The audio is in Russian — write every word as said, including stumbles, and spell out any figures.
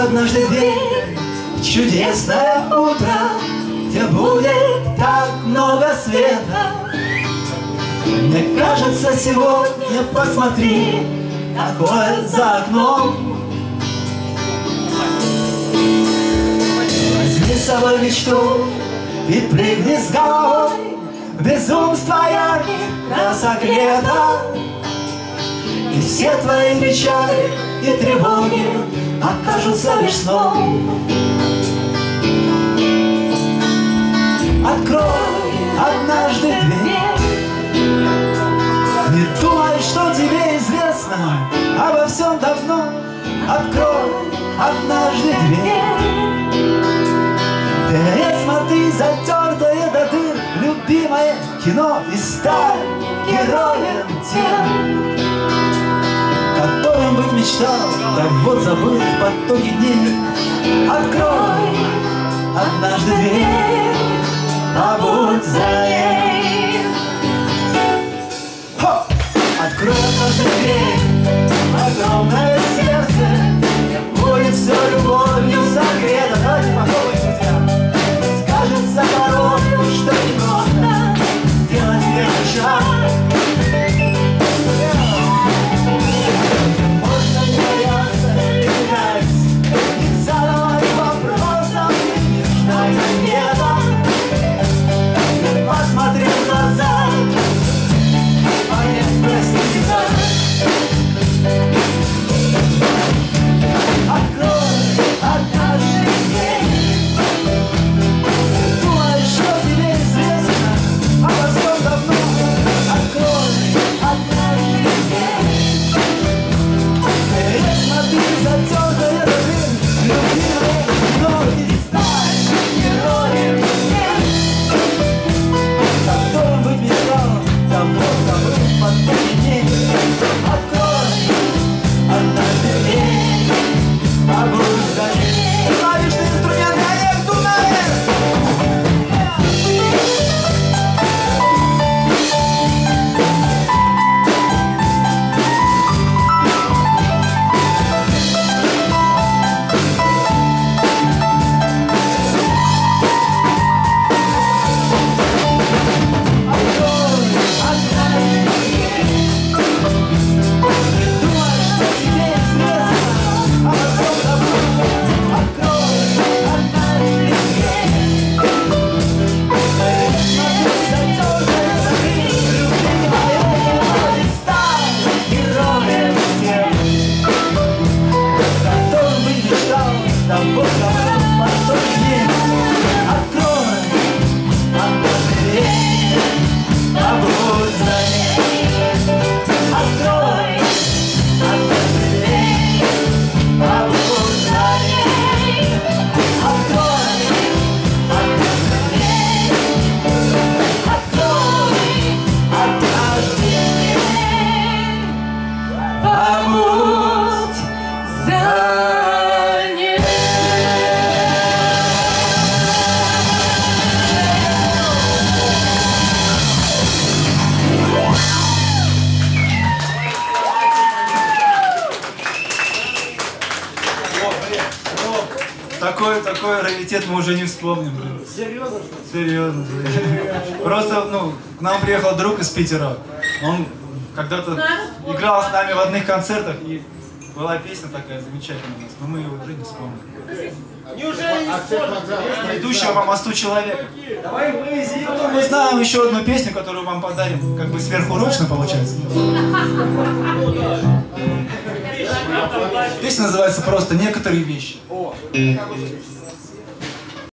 однажды дверь в чудесное утро, где будет так много света. Мне кажется, сегодня посмотри, какое за окном. Возьми с собой мечту и прыгни с головой в безумство ярких красок лета. И все твои печали и тревоги окажутся лишь сном. Открой однажды дверь, не думай, что тебе известно обо всем давно. Открой однажды дверь, пересмотри затертое до дыр любимое кино и стань героем тем, которым быть мечтал, да вот забыл в потоке дней. Открой однажды дверь, побудь за ней. Хо! Открой однажды дверь, огромное сердце, где будет все любовью согрето. Давайте попробуем, друзья. Скажется порой, что не просто сделать первый шаг. Можно не бояться, не теряться, не задавать вопросов, не ждать ответа. Посмотри в глаза, понять, проститься. Открой однажды дверь, думай, что тебе известно обо всем давно. Открой однажды дверь, пересмотри затертое дверь любимое кино и стань героем тем, которым быть мечтал, давно забыл в потоке дней. Открой однажды дверь, побудь за ней. Клавишный инструмент Олег Дунаев. Такой, такой раритет мы уже не вспомним. Серьезно? Серьезно. Просто, ну, к нам приехал друг из Питера. Он когда-то играл с нами в одних концертах, и была песня такая замечательная у нас, но мы ее уже не вспомним. Неужели не вспомним? Идущего по мосту человека. Давай мы сделаем. Мы знаем еще одну песню, которую вам подарим, как бы сверхурочно получается. Песня называется просто «Некоторые вещи».